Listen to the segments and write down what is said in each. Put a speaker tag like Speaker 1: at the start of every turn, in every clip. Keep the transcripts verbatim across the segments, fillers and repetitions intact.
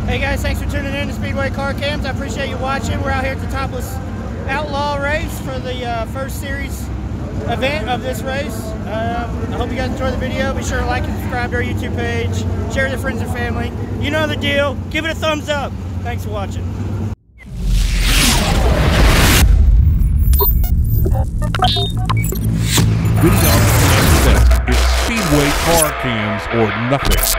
Speaker 1: Hey guys, thanks for tuning in to Speedway Car Cams. I appreciate you watching. We're out here at the Topless Outlaw race for the uh, first series event of this race. Um, I hope you guys enjoy the video. Be sure to like and subscribe to our YouTube page. Share with your friends and family. You know the deal. Give it a thumbs up. Thanks for watching.
Speaker 2: Video on it's Speedway Car Cams or nothing.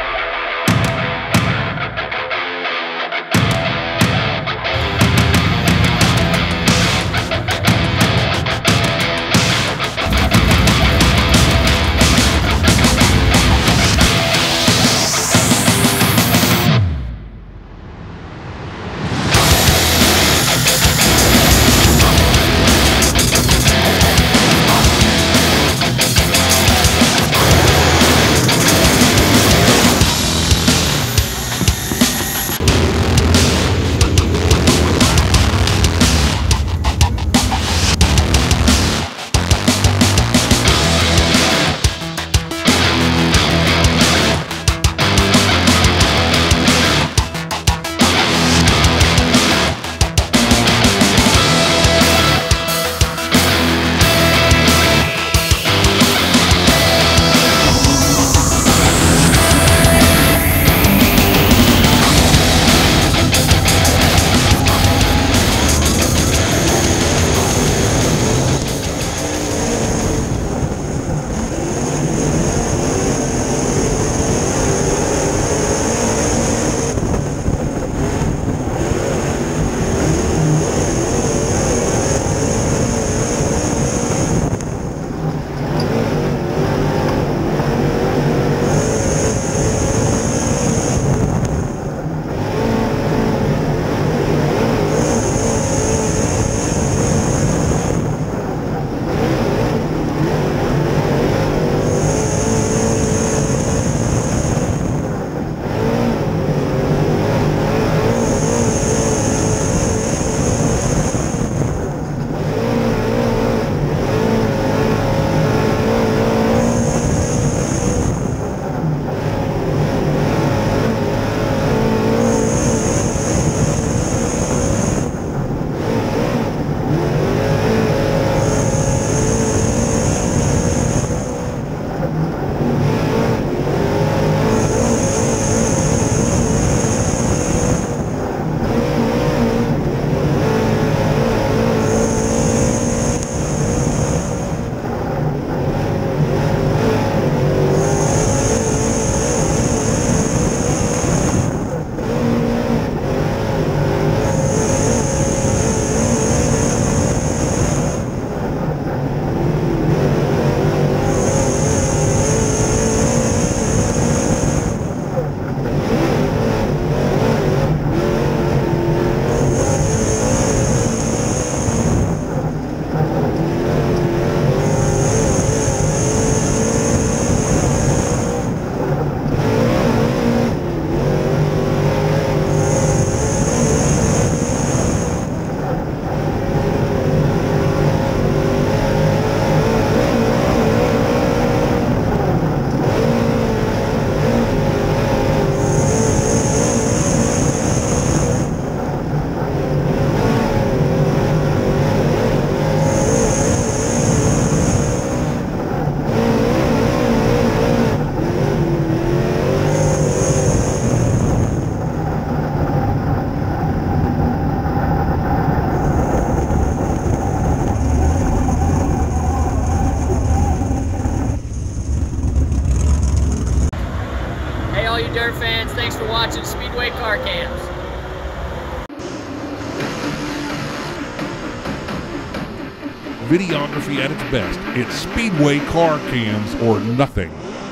Speaker 1: Dirt fans, thanks for watching Speedway Car Cams.
Speaker 2: Videography at its best. It's Speedway Car Cams or nothing.